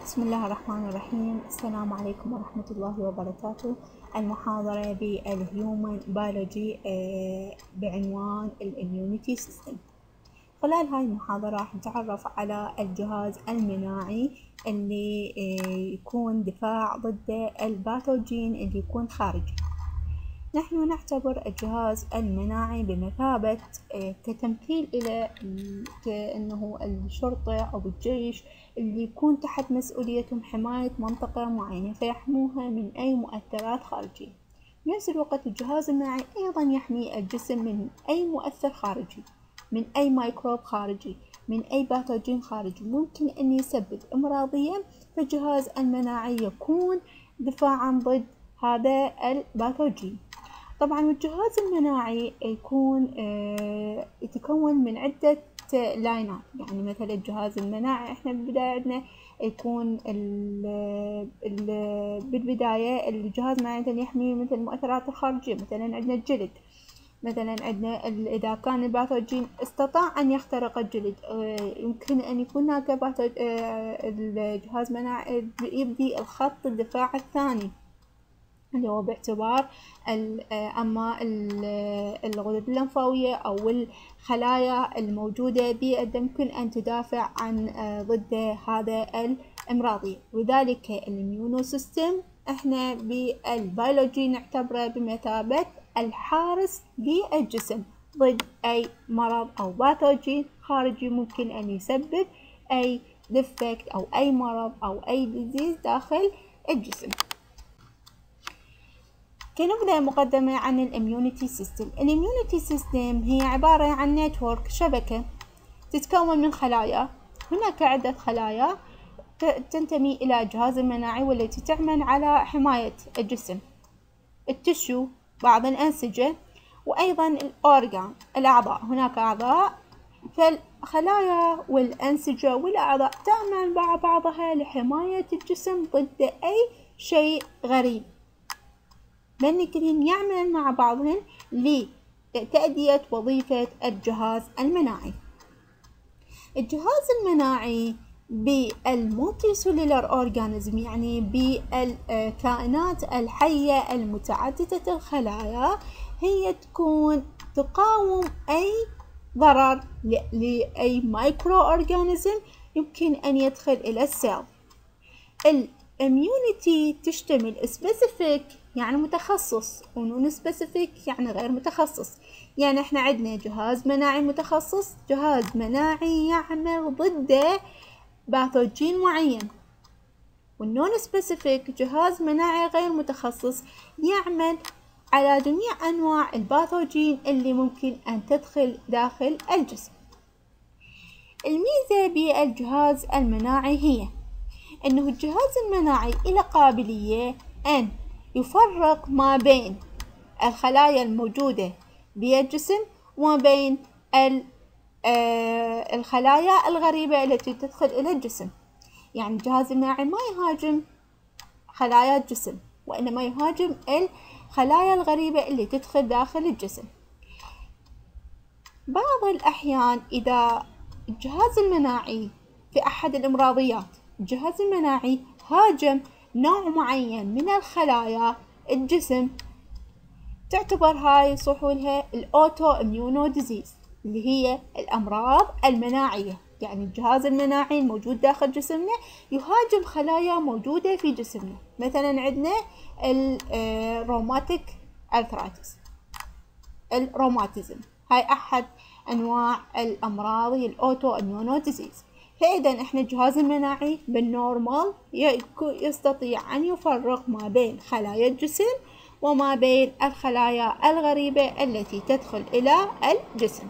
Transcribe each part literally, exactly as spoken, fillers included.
بسم الله الرحمن الرحيم. السلام عليكم ورحمة الله وبركاته. المحاضرة بالهيومن بيولوجي بعنوان الاميونيتي سيستم. خلال هاي المحاضرة راح نتعرف على الجهاز المناعي اللي يكون دفاع ضد الباثوجين اللي يكون خارجي. نحن نعتبر الجهاز المناعي بمثابة كتمثيل إلى كأنه الشرطة أو الجيش اللي يكون تحت مسؤوليتهم حماية منطقة معينة فيحموها من أي مؤثرات خارجية. بنفس الوقت الجهاز المناعي أيضا يحمي الجسم من أي مؤثر خارجي، من أي ميكروب خارجي، من أي باثوجين خارجي ممكن أن يسبب إمراضية، فالجهاز المناعي يكون دفاعا ضد هذا الباثوجين. طبعا الجهاز المناعي يكون آه يتكون من عدة لاينات، يعني مثلا الجهاز المناعي احنا بالبداية عندنا يكون ال ال بالبداية الجهاز المناعي يحمي مثل المؤثرات الخارجية، مثلا عندنا الجلد، مثلا عندنا إذا كان الباثوجين استطاع أن يخترق الجلد آه يمكن أن يكون هناك آه الجهاز المناعي يبدي الخط الدفاع الثاني اللي هو باعتبار أما الغدد اللمفاوية أو الخلايا الموجودة بالدم يمكن أن تدافع عن ضد هذا الإمراضية. وذلك الإميونو سيستم احنا بالبيولوجي نعتبره بمثابة الحارس للجسم ضد أي مرض أو باثوجين خارجي ممكن أن يسبب أي ديفكت أو أي مرض أو أي ديزيز داخل الجسم. كنبدأ مقدمة عن الاميونيتي سيستم. الاميونيتي سيستم هي عبارة عن نتورك، شبكة تتكون من خلايا. هناك عدة خلايا تنتمي إلى الجهاز المناعي والتي تعمل على حماية الجسم، التشو، بعض الأنسجة، وأيضا الأورغان، الأعضاء. هناك أعضاء، فالخلايا والأنسجة والأعضاء تعمل مع بعضها لحماية الجسم ضد أي شيء غريب، لأن كلهم يعمل مع بعضهم لتأدية وظيفة الجهاز المناعي. الجهاز المناعي بالمولتي سيلولار أورغانيزم، يعني بالكائنات الحية المتعددة الخلايا، هي تكون تقاوم أي ضرر لأي مايكرو أورغانيزم يمكن أن يدخل إلى السيل. الاميونيتي تشتمل سبيسيفيك يعني متخصص، ونون سبيسيفيك يعني غير متخصص. يعني احنا عندنا جهاز مناعي متخصص، جهاز مناعي يعمل ضد باثوجين معين، والنون سبيسيفيك جهاز مناعي غير متخصص يعمل على جميع انواع الباثوجين اللي ممكن ان تدخل داخل الجسم. الميزة بالجهاز المناعي هي انه الجهاز المناعي له قابلية ان يفرق ما بين الخلايا الموجودة بالجسم وما بين الخلايا الغريبة التي تدخل إلى الجسم. يعني الجهاز المناعي ما يهاجم خلايا الجسم، وإنما يهاجم الخلايا الغريبة اللي تدخل داخل الجسم. بعض الأحيان إذا الجهاز المناعي في أحد الإمراضيات الجهاز المناعي هاجم نوع معين من الخلايا الجسم، تعتبر هاي يصيحوا لها الأوتو إميونو ديزيز اللي هي الأمراض المناعية. يعني الجهاز المناعي الموجود داخل جسمنا يهاجم خلايا موجودة في جسمنا. مثلا عندنا الروماتيك أرثرايتس، الروماتيزم، هاي أحد أنواع الأمراض الأوتو إميونو ديزيز. فإذا إحنا الجهاز المناعي بالنورمال يستطيع أن يفرق ما بين خلايا الجسم وما بين الخلايا الغريبة التي تدخل إلى الجسم.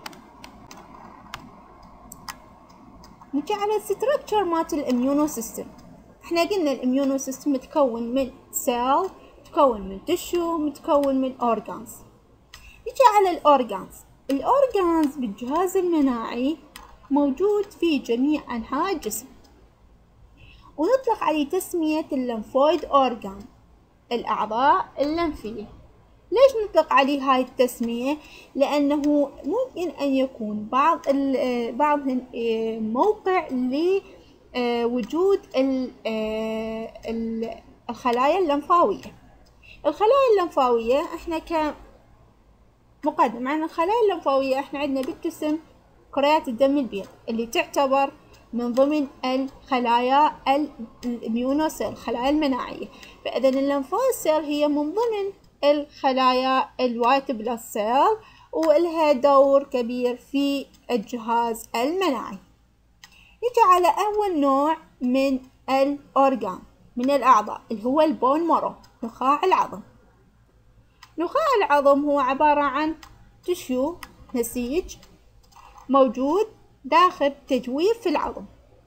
نجي على الستركتشر مالت الاميونو سيستم. إحنا قلنا الاميونو سيستم متكون من سيل، متكون من تشو، متكون من أورغانز. نجي على الأورغانز. الأورغانز بالجهاز المناعي موجود في جميع أنحاء الجسم، ونطلق عليه تسمية الليمفويد أورغان، الأعضاء اللمفية. ليش نطلق عليه هاي التسمية؟ لأنه ممكن أن يكون بعض بعضهم موقع آه وجود ال آه ال الخلايا اللمفاوية. الخلايا اللمفاوية احنا كمقدم عن الخلايا اللمفاوية، احنا عندنا بالجسم كريات الدم البيض اللي تعتبر من ضمن الخلايا الاميونوسيل، الخلايا المناعية. فإذا اللمفوسيل هي من ضمن الخلايا الوايت بلاد سيل، ولها دور كبير في الجهاز المناعي. نجي على أول نوع من الأورجان من الأعضاء اللي هو البون مارو، نخاع العظم. نخاع العظم هو عبارة عن تشيو، نسيج موجود داخل تجويف في العظم.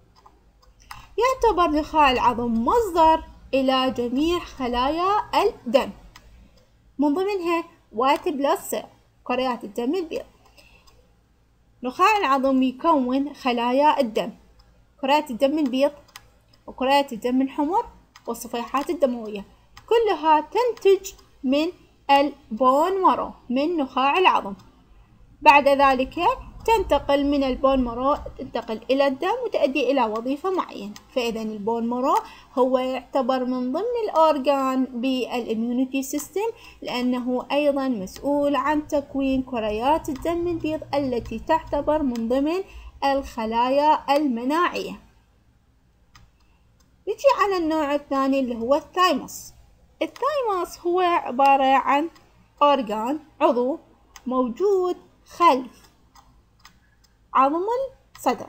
يعتبر نخاع العظم مصدر إلى جميع خلايا الدم، من ضمنها وايت بلاد سيل، كريات الدم البيض. نخاع العظم يكون خلايا الدم، كريات الدم البيض وكريات الدم الحمر والصفيحات الدموية، كلها تنتج من البون مارو، من نخاع العظم. بعد ذلك تنتقل من البون مارو تنتقل إلى الدم وتؤدي إلى وظيفة معينة. فإذا البون مارو هو يعتبر من ضمن الأورجان بالإميونيتي سيستم، لأنه أيضا مسؤول عن تكوين كريات الدم البيض التي تعتبر من ضمن الخلايا المناعية. نجي على النوع الثاني اللي هو الثايموس. الثايموس هو عبارة عن أورجان، عضو موجود خلف عظم الصدر.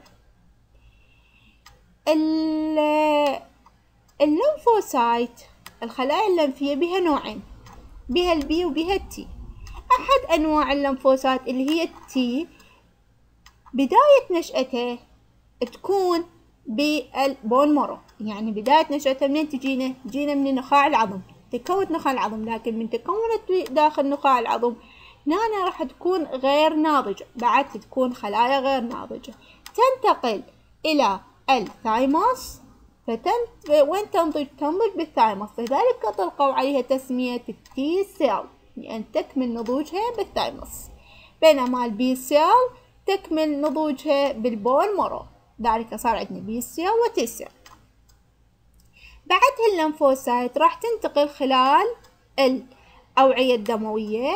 الليمفوسايت، الخلايا اللمفية، بها نوعين، بها البي وبها التي. أحد أنواع الليمفوسايت اللي هي التي بداية نشأته تكون بالبون مارو، يعني بداية نشأته منين تجينا؟ تجينا من نخاع العظم، تكون نخاع العظم، لكن من تكونت داخل نخاع العظم هنا راح تكون غير ناضجة، بعد تكون خلايا غير ناضجة، تنتقل إلى الثايموس. فتنت... وين تنضج؟ تنضج بالثايموس، لذلك تلقوا عليها تسمية التي سيل، لأن تكمل نضوجها بالثايموس. بينما البي سيل تكمل نضوجها بالبون مارو، ذلك صار عندنا بي سيل وتي سيل. بعدها الليمفوسايت راح تنتقل خلال الأوعية الدموية.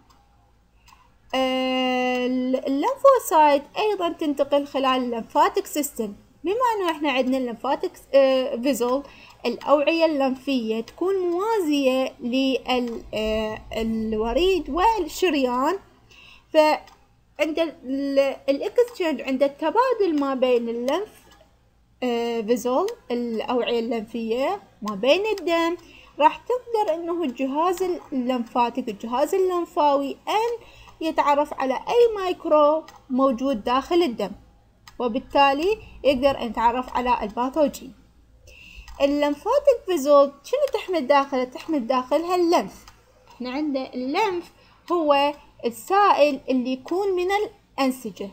الليمفوسايت أيضا تنتقل خلال الليمفاتيك سيستم، بما أنه إحنا عندنا الليمفاتيك فيزل، الأوعية اللمفية تكون موازية للوريد والشريان. فعند الإكستشينج، عند التبادل ما بين الليمف فيزل، الأوعية اللمفية، ما بين الدم، راح تقدر إنه الجهاز اللمفاتيك، الجهاز اللمفاوي، أن يتعرف على أي مايكرو موجود داخل الدم، وبالتالي يقدر أن يتعرف على الباثوجين. اللمفاتيك فيزل شنو تحمل داخلها؟ تحمل داخلها اللمف. احنا عندنا اللمف هو السائل اللي يكون من الأنسجة،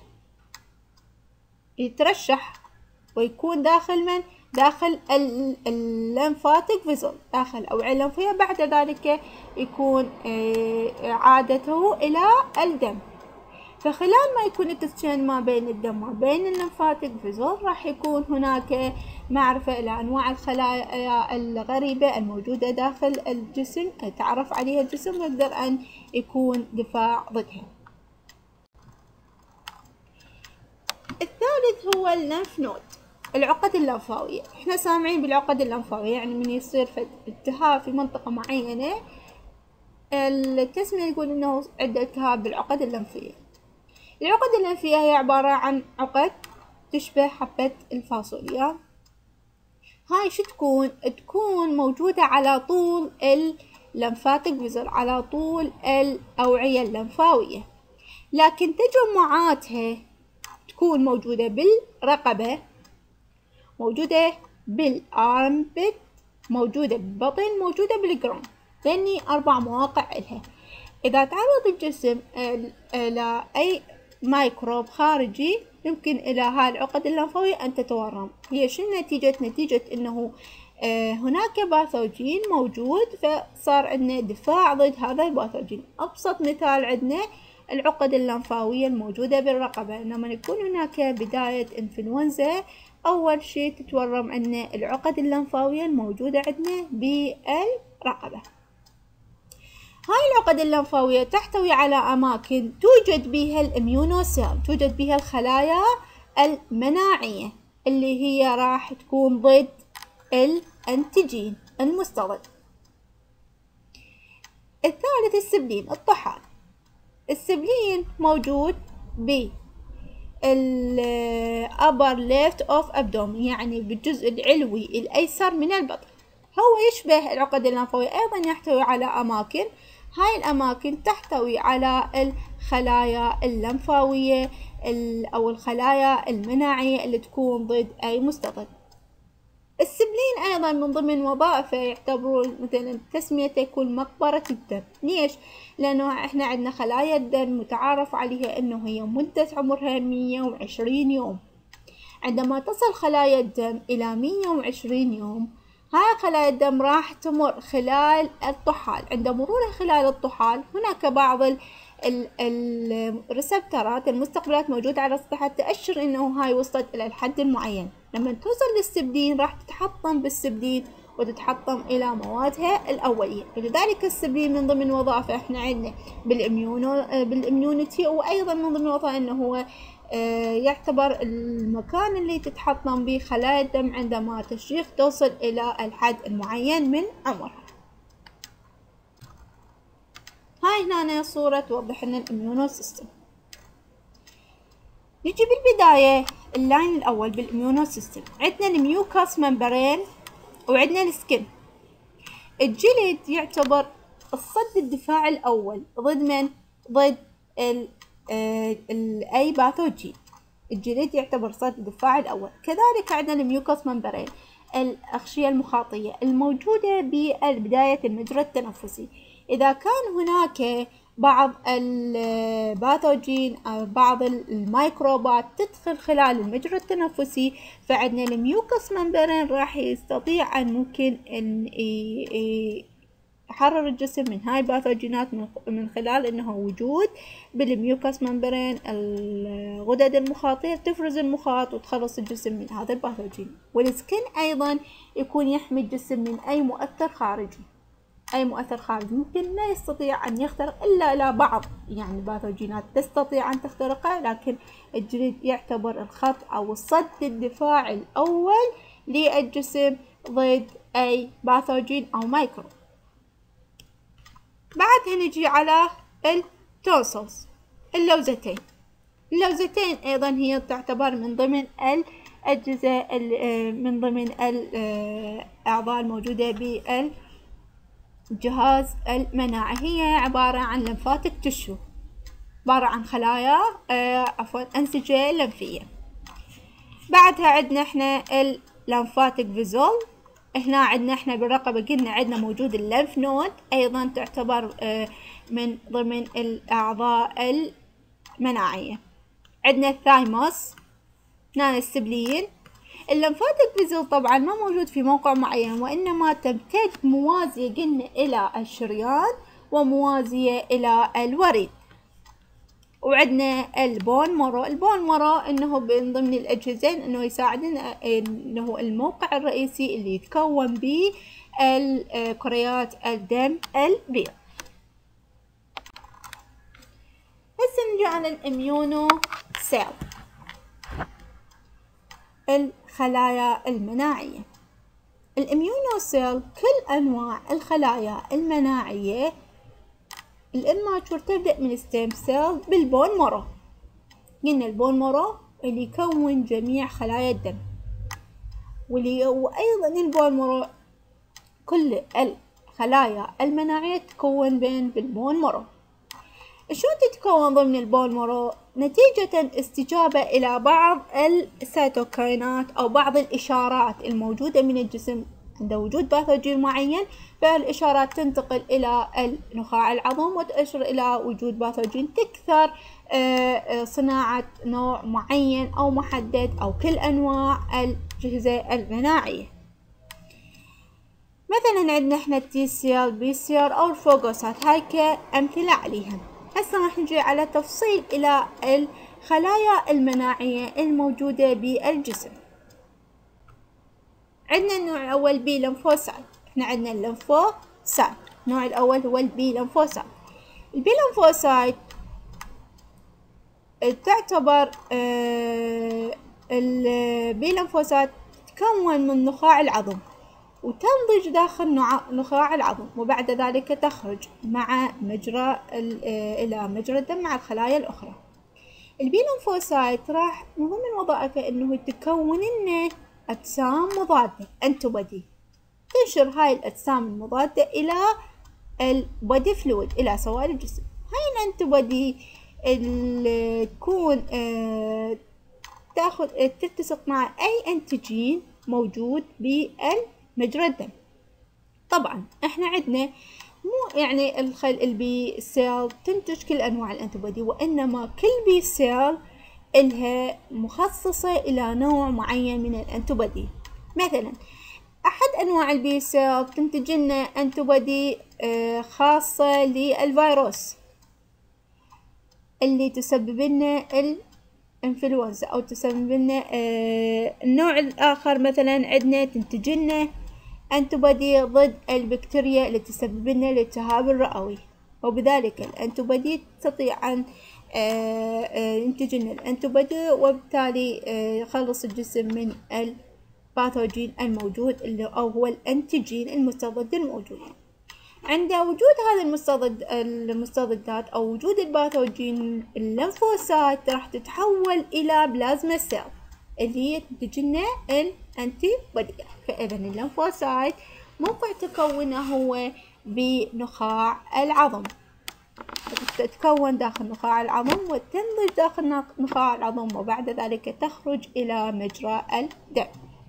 يترشح ويكون داخل من؟ داخل الليمفاتيك فيزل، داخل الأوعية اللمفية. بعد ذلك يكون عادته إلى الدم. فخلال ما يكون التسجيل ما بين الدم وما بين الليمفاتيك فيزل، راح يكون هناك معرفة إلى أنواع الخلايا الغريبة الموجودة داخل الجسم، يتعرف عليها الجسم ويقدر أن يكون دفاع ضدها. الثالث هو الليمف نود، العقد اللمفاوية. احنا سامعين بالعقد اللمفاوية، يعني من يصير التهاب في منطقة معينة، التسمية يقول انه عنده التهاب بالعقد اللمفية. العقد اللمفية هي عبارة عن عقد تشبه حبة الفاصوليا. هاي شو تكون؟ تكون موجودة على طول اللمفاتيك فيزل، على طول الأوعية اللمفاوية، لكن تجمعاتها تكون موجودة بالرقبة، موجودة بالأرمبت، موجودة بالبطن، موجودة بالجرون، لأني أربع مواقع إلها. إذا تعرض الجسم إلى أي ميكروب خارجي يمكن إلى هاي العقد اللمفاوية أن تتورم. هي شو نتيجة؟ نتيجة إنه هناك باثوجين موجود، فصار عندنا دفاع ضد هذا الباثوجين. أبسط مثال عندنا العقد اللمفاوية الموجودة بالرقبة، لما يكون هناك بداية إنفلونزا أول شي تتورم عندنا العقد اللمفاوية الموجودة عندنا بالرقبة. هاي العقد اللمفاوية تحتوي على أماكن توجد بها الإميونوسيل، توجد بها الخلايا المناعية اللي هي راح تكون ضد الأنتيجين المستضد. الثالث السبلين الطحال. السبلين موجود ب ال upper left of abdomen، يعني بالجزء العلوي الأيسر من البطن. هو يشبه العقد اللمفاوية، أيضا يحتوي على أماكن، هاي الأماكن تحتوي على الخلايا اللمفاوية أو الخلايا المناعية اللي تكون ضد أي مستضد. السبلين أيضا من ضمن وظائفه يعتبرون مثلا تسميته يكون مقبرة الدم. ليش؟ لأنه إحنا عندنا خلايا الدم متعارف عليها أنه هي مدة عمرها مية وعشرين يوم. عندما تصل خلايا الدم إلى مية وعشرين يوم، هاي خلايا الدم راح تمر خلال الطحال. عند مرورها خلال الطحال هناك بعض الريسبترات المستقبلات موجودة على السطح تأشر انه هاي وصلت الى الحد المعين. لما توصل للسبلين راح تتحطم بالسبلين وتتحطم الى موادها الاولية. ولذلك السبلين من ضمن وظائفه احنا عندنا بالاميونو بالاميونيتي، وايضا من ضمن وظائفه انه هو يعتبر المكان اللي تتحطم به خلايا الدم عندما تشيخ توصل الى الحد المعين من عمرها. هاي هنا صورة توضح لنا الاميونو سيستم. نجي بالبداية اللاين الأول بالاميونو سيستم، عندنا الميوكاس ممبرين وعندنا السكن. الجلد يعتبر الصد الدفاع الأول ضد من؟ ضد ال ال أي باثوجين. الجلد يعتبر صد الدفاع الأول. كذلك عندنا الميوكاس ممبرين الأغشية المخاطية الموجودة ببداية المجرى التنفسي. إذا كان هناك بعض الباثوجين أو بعض الميكروبات تدخل خلال المجرى التنفسي، فعندنا الميوكاس ممبرين راح يستطيع أن ممكن أن يحرر الجسم من هاي الباثوجينات من خلال أنه وجود بالميوكاس ممبرين الغدد المخاطية تفرز المخاط وتخلص الجسم من هذا الباثوجين. والسكن أيضا يكون يحمي الجسم من أي مؤثر خارجي. أي مؤثر خارجي ممكن لا يستطيع أن يخترق إلا لا بعض يعني الباثوجينات تستطيع أن تخترقه، لكن الجلد يعتبر الخط أو الصد الدفاع الأول للجسم ضد أي باثوجين أو ميكروب. بعدها نجي على التونسلز اللوزتين. اللوزتين أيضا هي تعتبر من ضمن الأجهزة من ضمن الأعضاء الموجودة بال الجهاز المناعي. هي عبارة عن لمفاتيك تشو، عبارة عن خلايا عفوا أنسجة لمفية. بعدها عندنا احنا اللمفاتيك فيزول. هنا عندنا احنا بالرقبة قلنا عندنا موجود اللمف نود، أيضا تعتبر من ضمن الأعضاء المناعية. عندنا الثايموس، هنا السبلين. اللمفاتيك فيزل طبعا ما موجود في موقع معين، وإنما تمتد موازية قلنا إلى الشريان وموازية إلى الوريد. وعندنا البون مورو. البون مورو إنه من ضمن الأجهزين إنه يساعدنا إنه الموقع الرئيسي اللي يتكون به كريات الدم البيض. هسه نجي على الإميونو سيل، الخلايا المناعية. الإميونوسيل كل أنواع الخلايا المناعية الإماتشور تبدأ من ستيم سيل بالبون مورو. قلنا البون مورو اللي يكون جميع خلايا الدم، واللي وأيضا البون مورو كل الخلايا المناعية تكون بين بالبون مورو. شلون تتكون ضمن البون مورو؟ نتيجة استجابة إلى بعض السيتوكاينات أو بعض الإشارات الموجودة من الجسم عند وجود باثوجين معين، فالإشارات تنتقل إلى النخاع العظم وتؤشر إلى وجود باثوجين، تكثر صناعة نوع معين أو محدد أو كل أنواع الأجهزة المناعية. مثلا عندنا احنا التي سي ال بي سي ار أو الفوغوسات، هاي كأمثلة عليها. هسه راح نجي على تفصيل إلى الخلايا المناعية الموجودة بالجسم. عندنا النوع الأول بي لمفوسايت. احنا عندنا اللمفوسايت، النوع الأول هو البي لمفوسايت. البي لمفوسايت تعتبر آه البي لمفوسايت تتكون من نخاع العظم وتنضج داخل نخاع العظم، وبعد ذلك تخرج مع مجرى إلى مجرى الدم مع الخلايا الأخرى. البي لمفوسايت راح من ضمن وظائفه إنه تكون لنا أجسام مضادة انتوبودي، تنشر هاي الأجسام المضادة إلى البودي فلويد، إلى سوائل الجسم. هاي الانتوبودي اللي تكون آه تاخذ تلتصق مع أي أنتيجين موجود بمجرى الدم. طبعا احنا عندنا مو يعني الخل البي سيل تنتج كل أنواع الانتوبودي، وإنما كل بي سيل إلها مخصصة إلى نوع معين من الانتوبودي. مثلا أحد أنواع البي سيل تنتج لنا انتوبودي آه خاصة للفيروس اللي تسبب لنا الانفلونزا أو تسبب لنا آه النوع الآخر. مثلا عندنا تنتج لنا انتوبودي ضد البكتيريا اللي تسبب لنا الالتهاب الرئوي، وبذلك الانتوبودي تستطيع أن آه آه ينتج لنا الانتوبودي، وبالتالي آه يخلص الجسم من الباثوجين الموجود اللي أو هو الانتيجين المستضد الموجود. عند وجود هذا المستضد المستضدات أو وجود الباثوجين، اللمفوسايت راح تتحول إلى بلازما سيل اللي هي تنتج لنا الأنتي بودي. فإذا اللمفوسايت موقع تكونه هو بنخاع العظم، تتكون داخل نخاع العظم وتنضج داخل نخاع العظم، وبعد ذلك تخرج إلى مجرى الدم.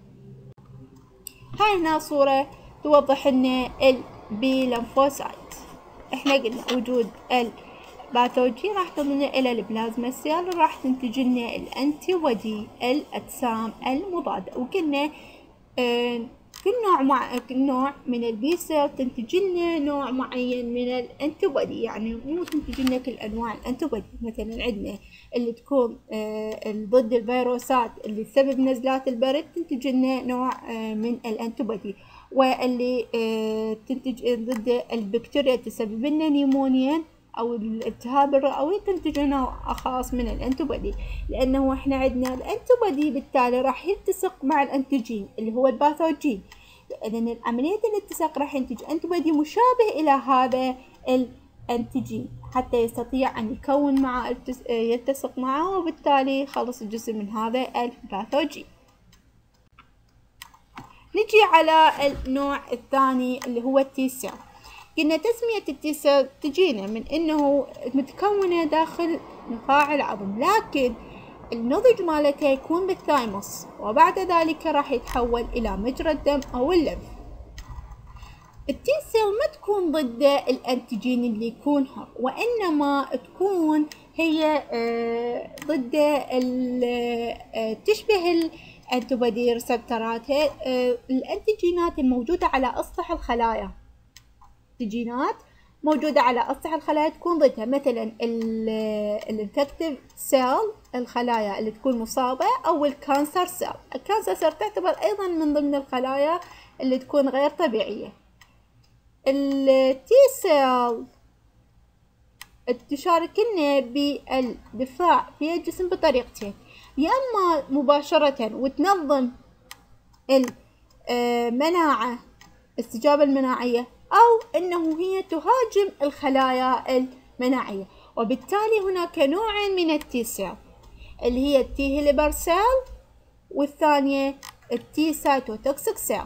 هاي هنا صورة توضح لنا البي لمفوسايت. احنا قلنا وجود الباثوجين راح تضمن الى البلازما سيل، راح تنتج لنا الانتي بودي الاجسام المضاده. وقلنا آه كل نوع مع كل نوع من البي سيل تنتج لنا نوع معين من الانتي بودي، يعني مو تنتج لنا كل انواع الانتي بودي. مثلا عندنا اللي تكون آه ضد الفيروسات اللي تسبب نزلات البرد تنتج لنا نوع آه من الانتي بودي، واللي آه تنتج ضد البكتيريا تسبب لنا نيمونيا او الالتهاب الرئوي تنتج نوع خاص من الانتوبودي. لانه احنا عندنا الانتوبودي بالتالي راح يلتصق مع الانتيجين اللي هو الباثوجين، اذا عمليه الالتصاق راح ينتج انتوبودي مشابه الى هذا الانتيجين حتى يستطيع ان يكون معه يلتصق معه، وبالتالي يخلص الجسم من هذا الباثوجين. نجي على النوع الثاني اللي هو التي سيل. قلنا تسمية التي سيل تجينا من انه متكونة داخل نخاع العظم، لكن النضج مالتها يكون بالثايموس، وبعد ذلك راح يتحول الى مجرى الدم او الليمف. التي سيل ما تكون ضد الانتيجين اللي يكون هر، وانما تكون هي ضد تشبه الانتوبودي ريسبتراتها الانتيجينات الموجودة على اسطح الخلايا. الانتيجينات موجودة على أسطح الخلايا تكون ضدها، مثلا الانفكتيف سيل الخلايا اللي تكون مصابة، أو الكانسر سيل. الكانسر سيل تعتبر أيضا من ضمن الخلايا اللي تكون غير طبيعية. التي سيل تشارك لنا بالدفاع في الجسم بطريقتين، يا إما مباشرة وتنظم المناعة الاستجابة المناعية، أو أنه هي تهاجم الخلايا المناعية. وبالتالي هناك نوعين من التي سيل اللي هي التي هيلبر سيل، والثانية التي سايتوتوكسيك سيل.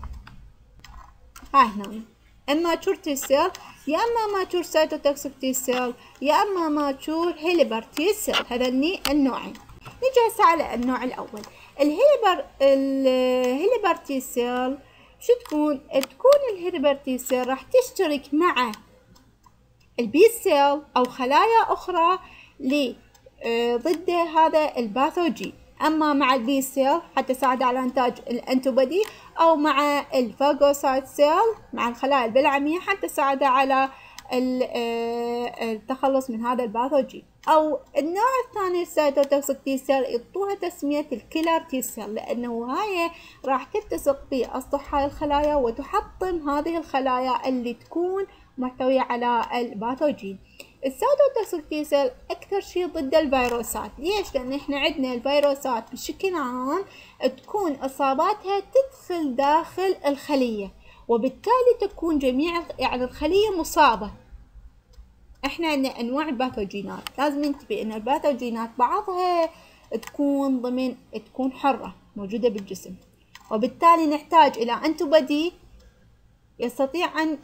هاي هنا اما تي سيل، يا اما ماتشور سايتوتوكسيك تي سيل، يا اما ماتشور هيلبر تي سيل. هذني النوعين. نجي هسه على النوع الأول الهيلبر الهيلبر تي سيل. شو تكون؟ تكون الهيلبر تي سيل راح تشترك مع البي سيل أو خلايا أخرى ل ضد هذا الباثوجين، أما مع البي سيل حتى تساعد على إنتاج الأنتوبودي، أو مع الفاغوسايت سيل مع الخلايا البلعمية حتى تساعد على التخلص من هذا الباثوجين. أو النوع الثاني السيتوتوكسيك تي سيل يعطوها تسمية الكيلر تي سيل، لأنه هاي راح تلتصق بأسطح هاي الخلايا وتحطم هذه الخلايا اللي تكون محتوية على الباثوجين. السيتوتوكسيك تي سيل أكثر شيء ضد الفيروسات. ليش؟ لأن إحنا عندنا الفيروسات بشكل عام تكون إصاباتها تدخل داخل الخلية، وبالتالي تكون جميع يعني الخلية مصابة. احنا عندنا انواع الباثوجينات، لازم ننتبه ان الباثوجينات بعضها تكون ضمن تكون حرة موجودة بالجسم، وبالتالي نحتاج الى انتوبادي يستطيع ان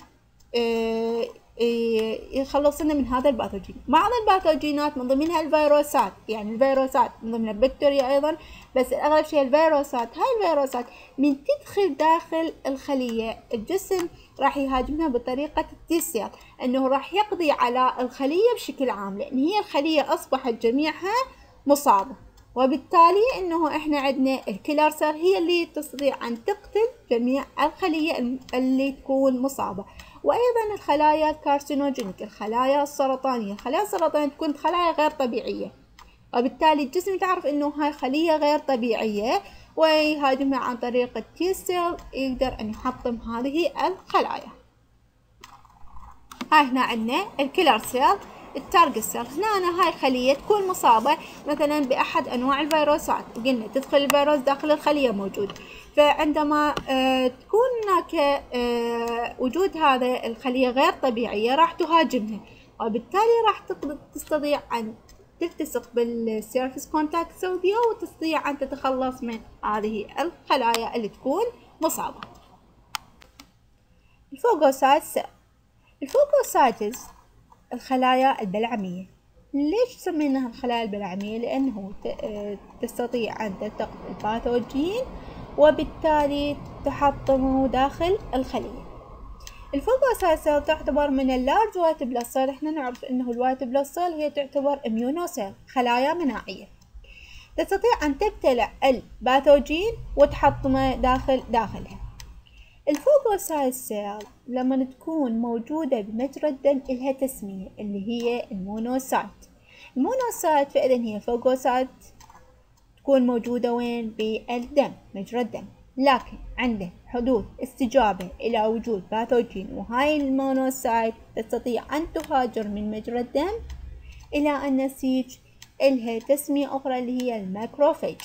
يخلصنا من هذا الباثوجين. بعض الباثوجينات من ضمنها الفيروسات، يعني الفيروسات من ضمنها البكتيريا ايضا، بس اغلب شيء الفيروسات. هاي الفيروسات من تدخل داخل الخلية الجسم راح يهاجمها بطريقة التي سيل، انه راح يقضي على الخلية بشكل عام، لان هي الخلية اصبحت جميعها مصابة، وبالتالي انه احنا عندنا الكيلر سيل هي اللي تستطيع ان تقتل جميع الخلية اللي تكون مصابة. وايضا الخلايا الكارسينوجينيك، الخلايا السرطانية. الخلايا السرطانية تكون خلايا غير طبيعية، وبالتالي الجسم تعرف انه هاي خلية غير طبيعية ويهاجمها عن طريق التي سيل، يقدر ان يحطم هذه الخلايا. هاي هنا عندنا الكيلر سيل، التارجت سيل. هنا هاي الخلية تكون مصابة مثلا بأحد أنواع الفيروسات، قلنا تدخل الفيروس داخل الخلية موجود، فعندما آه تكون هناك آه وجود هذا الخلية غير طبيعية راح تهاجمها، وبالتالي راح تستطيع أن تلتصق بالسيرفس كونتاكت سوديا وتستطيع أن تتخلص من هذه الخلايا اللي تكون مصابة. الفوغوسايت سيل. الفوغوسايتس الخلايا البلعمية. ليش سميناها الخلايا البلعمية؟ لأنه تستطيع أن تلتقط الباثوجين وبالتالي تحطمه داخل الخلية. الفوغوسايت سيل تعتبر من اللارج وايت بلاد سيل. احنا نعرف انه الوايت بلاد سيل هي تعتبر اميونوسيل، خلايا مناعية، تستطيع أن تبتلع الباثوجين وتحطمه داخل داخلها. الفوغوسايت سيل لما تكون موجودة بمجرى الدم إلها تسمية اللي هي المونوسايت. المونوسايت فإذا هي فوغوسايت تكون موجودة وين؟ بالدم، مجرى الدم، لكن عنده حدوث استجابة إلى وجود باثوجين، وهاي المونوسايت تستطيع أن تهاجر من مجرى الدم إلى النسيج، إلها تسمية أخرى اللي هي الماكروفاج.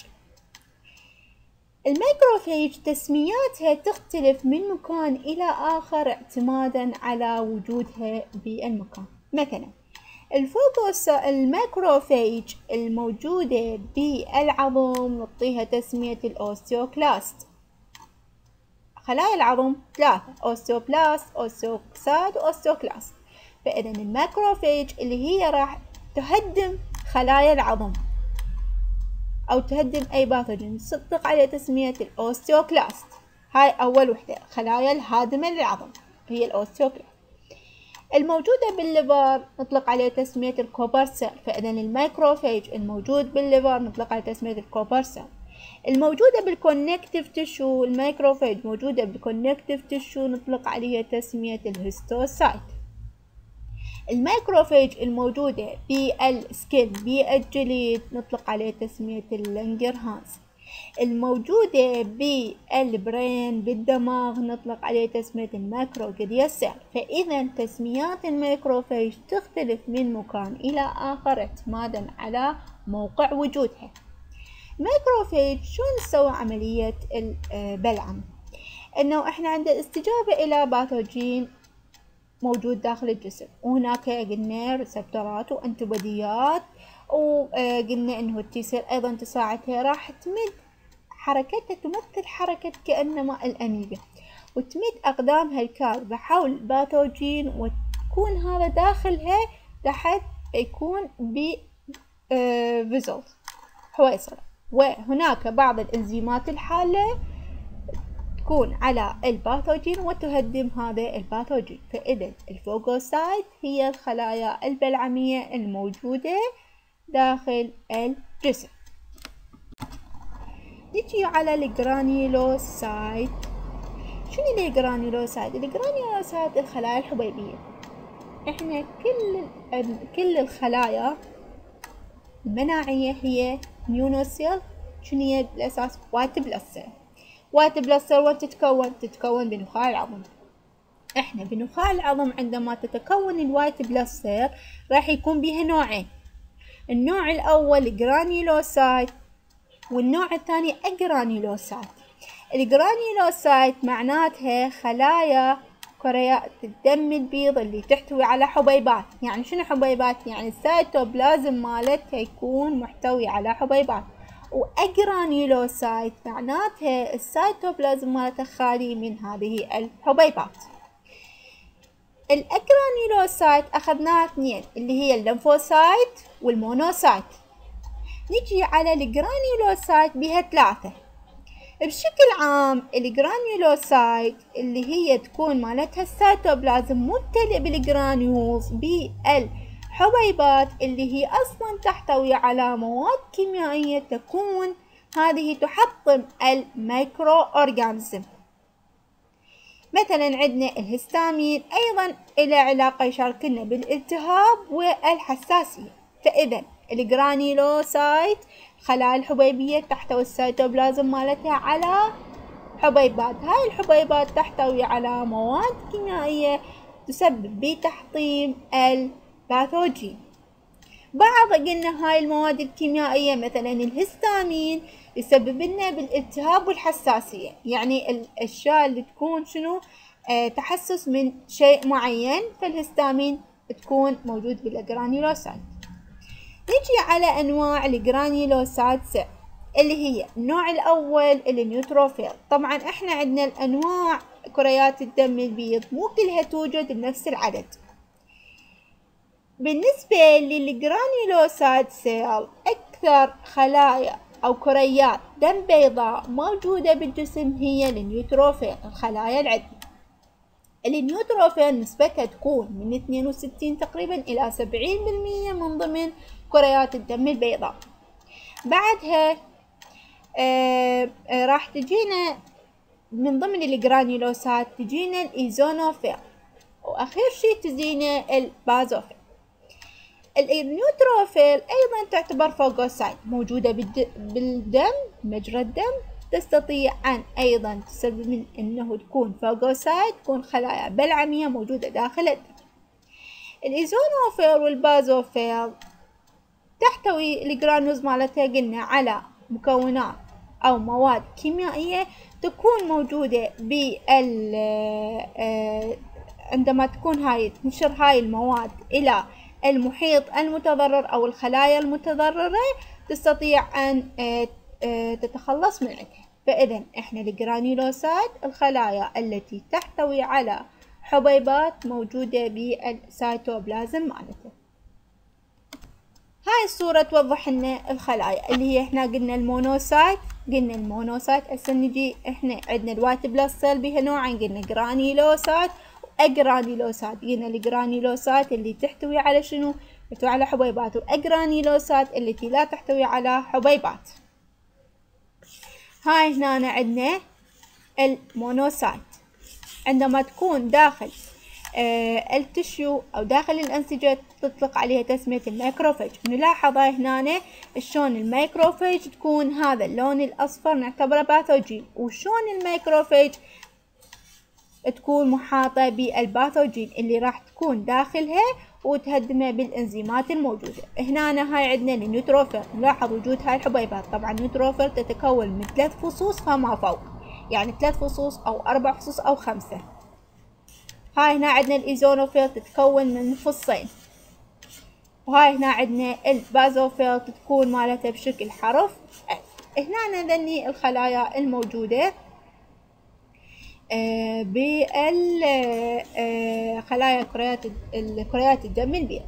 الماكروفاج تسمياتها تختلف من مكان إلى آخر اعتمادا على وجودها بالمكان. مثلا الفوغوس الماكروفاج الموجودة بالعظم نعطيها تسمية الأوستيوكلاست. خلايا العظم ثلاثة: أوستيوبلاست، أوستيوكساد، وأوستيوكلاست. فإذا الماكروفاج اللي هي راح تهدم خلايا العظم أو تهدم أي باثوجين تطلق عليه تسمية الأوستيوكلاست. هاي أول وحدة، خلايا الهادمة للعظم هي الأوستيوكلاست. الموجودة بالليفر نطلق عليه تسمية الكوبر سيل. فإذا الماكروفاج الموجود بالليفر نطلق عليه تسمية الكوبر سيل. الموجودة بالكونكتيف تيشو، الماكروفاج موجودة بالكونكتيف تيشو نطلق عليها تسمية الهيستوسايت. الماكروفاج الموجودة بالسكين بالجليد نطلق عليه تسمية اللانجرهانز. الموجودة بالبرين بالدماغ نطلق عليه تسمية الماكروجليا سيل. فإذا تسميات الماكروفاج تختلف من مكان إلى آخر اعتمادا على موقع وجودها. الماكروفاج شلون نسوي عملية البلعم؟ إنه إحنا عندنا استجابة إلى باثوجين موجود داخل الجسم، وهناك قلنا ريسبتورات وانتباديات، وقلنا انه التي سيل ايضا تساعدها، راح تمد حركتها تمثل حركة كأنما الأميبا، وتمد أقدامها الكاذبة حول الباثوجين وتكون هذا داخلها تحت يكون ب فيزلز حويصلة، وهناك بعض الإنزيمات الحالة تكون على الباثوجين وتهدم هذا الباثوجين. فإذا الفوغوسايت هي الخلايا البلعمية الموجودة داخل الجسم. نجي على الجرانيولوسايت. شنو الجرانيولوسايت؟ الجرانيولوسايت الخلايا الحبيبية. احنا كل كل الخلايا المناعية هي immunosel، شنو هي بالأساس؟ وايت بلاد سيل. وايت بلاد سيل وين تتكون؟ تتكون بنخاع العظم. احنا بنخاع العظم عندما تتكون الوايت بلاد سيل راح يكون بها نوعين، النوع الأول جرانيولوسايت والنوع الثاني أجرانيولوسايت. الجرانيولوسايت معناتها خلايا كريات الدم البيض اللي تحتوي على حبيبات. يعني شنو حبيبات؟ يعني السيتوبلازم مالتها يكون محتوي على حبيبات. وأجرانيولوسايت معناتها السيتوبلازم مالتها خالي من هذه الحبيبات. الأجرانيولوسايت أخذناها اثنين اللي هي الليمفوسايت والمونوسايت. نجي على الجرانيولوسايت بها ثلاثة. بشكل عام الجرانيولوسايت اللي هي تكون مالتها السيتوبلازم ممتلئ بالجرانيولز بالحبيبات اللي هي أصلا تحتوي على مواد كيميائية تكون هذه تحطم الميكرو أورجانيزم. مثلا عندنا الهستامين أيضا إلى علاقة يشاركنا بالالتهاب والحساسية. فإذا الجرانيولوسايت خلايا الحبيبية تحتوي السيتوبلازم مالتها على حبيبات. هاي الحبيبات تحتوي على مواد كيميائية تسبب بتحطيم الباثوجين. بعض قلنا هاي المواد الكيميائية مثلا الهستامين يسبب لنا بالالتهاب والحساسية، يعني الأشياء اللي تكون شنو آه تحسس من شيء معين، فالهستامين تكون موجود بالجرانيولوسايت. نجي على أنواع الجرانيولوسايت اللي هي النوع الأول النيوتروفيل. طبعا احنا عندنا الأنواع كريات الدم البيض مو كلها توجد بنفس العدد. بالنسبة للجرانيولوسايت سيل أكثر خلايا أو كريات دم بيضاء موجودة بالجسم هي النيوتروفيل، الخلايا العدة. النيوتروفيل نسبتها تكون من اثنين وستين تقريبا إلى سبعين بالمية من ضمن كريات الدم البيضاء. بعدها آه آه راح تجينا من ضمن الجرانيولوسايت تجينا الإيزونوفيل، وأخير شيء تجينا البازوفيل. النيوتروفيل أيضا تعتبر فاجوسايت موجودة بالدم مجرى الدم، تستطيع أن أيضا تسبب من أنه تكون فاجوسايت، تكون خلايا بلعمية موجودة داخل الدم. الإيزونوفيل والبازوفيل تحتوي الجرانوز مالتها قلنا على مكونات أو مواد كيميائية تكون موجودة بال عندما تكون هاي تنشر هاي المواد إلى المحيط المتضرر أو الخلايا المتضررة تستطيع أن تتخلص من عندها. فإذا إحنا الجرانيولوسايت الخلايا التي تحتوي على حبيبات موجودة بالسيتوبلازم مالتها. هاي الصورة توضح لنا الخلايا اللي هي احنا قلنا المونوسايت. قلنا المونوسايت هسه نجي احنا عندنا الوايت بلاد سيل بها نوعين، قلنا جرانيولوسايت واجرانيولوسايت. قلنا الجرانيولوسايت اللي تحتوي على شنو؟ تحتوي على حبيبات، واجرانيولوسايت التي لا تحتوي على حبيبات. هاي هنا عندنا المونوسايت عندما تكون داخل آه التشيو أو داخل الأنسجة تطلق عليها تسمية الميكروفيج. نلاحظ هنا شلون الميكروفيج تكون هذا اللون الأصفر نعتبره باثوجين، وشلون الميكروفيج تكون محاطة بالباثوجين اللي راح تكون داخلها وتهدمه بالإنزيمات الموجودة. هنا هاي عندنا النيوتروفيل. نلاحظ وجود هاي الحبيبات. طبعا النيوتروفيل تتكون من ثلاث فصوص فما فوق، يعني ثلاث فصوص أو أربع فصوص أو خمسة. هاي هنا عندنا الإيزونوفيل تتكون من فصين، وهاي هنا عندنا البازوفيل تكون مالتها بشكل حرف F. هنا ذني الخلايا الموجودة آه بالخلايا كريات الكريات الدم البيض.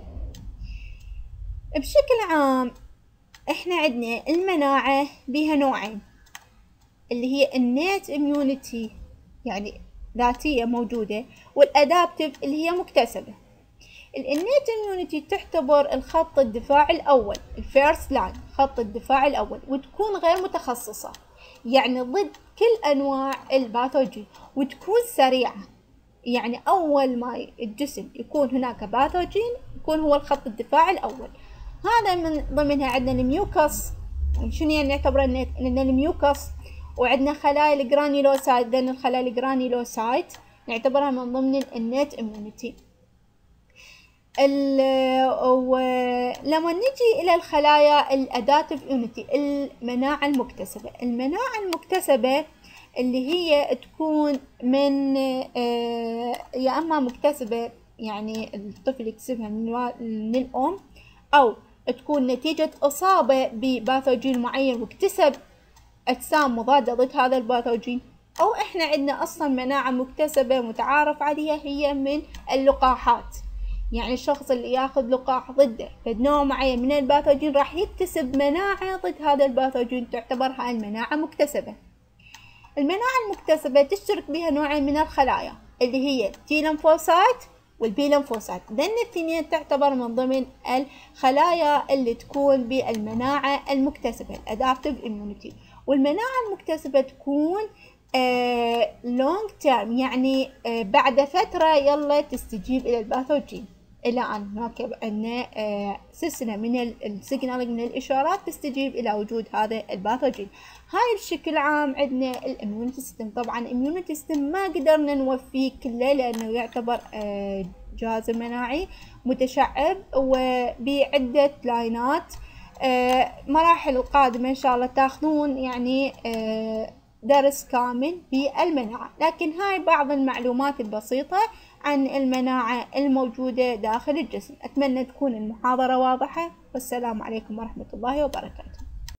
بشكل عام احنا عندنا المناعة بها نوعين اللي هي النيت اميونيتي يعني ذاتية موجودة، والأدابتيف اللي هي مكتسبة. الانيت اميونيتي تعتبر الخط الدفاع الأول، الفيرست لاين، خط الدفاع الأول، وتكون غير متخصصة يعني ضد كل أنواع الباثوجين، وتكون سريعة. يعني أول ما الجسم يكون هناك باثوجين يكون هو الخط الدفاع الأول. هذا من ضمنها عندنا الميوكس. شنو يعني نعتبر ان الميوكس؟ وعندنا خلايا الجرانيولوسايت، لان الخلايا الجرانيولوسايت نعتبرها من ضمن النت اميونيتي. ولما نجي الى الخلايا الاداتيف يونيتي، المناعة المكتسبة. المناعة المكتسبة اللي هي تكون من يا اما مكتسبة يعني الطفل يكتسبها من الام، او تكون نتيجة اصابة بباثوجين معين واكتسب اجسام مضادة ضد هذا الباثوجين، او احنا عندنا اصلا مناعة مكتسبة متعارف عليها هي من اللقاحات. يعني الشخص اللي ياخذ لقاح ضده نوع معين من الباثوجين راح يكتسب مناعة ضد هذا الباثوجين، تعتبر هاي المناعة مكتسبة. المناعة المكتسبة تشترك بها نوعين من الخلايا اللي هي التي لمفوسايت والبي لمفوسايت، لأن الاثنين تعتبر من ضمن الخلايا اللي تكون بالمناعة المكتسبة الادابتيف immunity. والمناعة المكتسبة تكون آه long term، يعني آه بعد فترة يلا تستجيب إلى الباثوجين، إلى أن هناك عندنا آه سلسلة من السيجنال من الإشارات تستجيب إلى وجود هذا الباثوجين. هاي بشكل عام عندنا الاميونيتي سيستم. طبعا الاميونيتي سيستم ما قدرنا نوفيه كله لأنه يعتبر آه جهاز مناعي متشعب وبعدة لاينات. آه مراحل القادمة إن شاء الله تاخذون يعني آه درس كامل بالمناعة، لكن هاي بعض المعلومات البسيطة عن المناعة الموجودة داخل الجسم. أتمنى تكون المحاضرة واضحة، والسلام عليكم ورحمة الله وبركاته.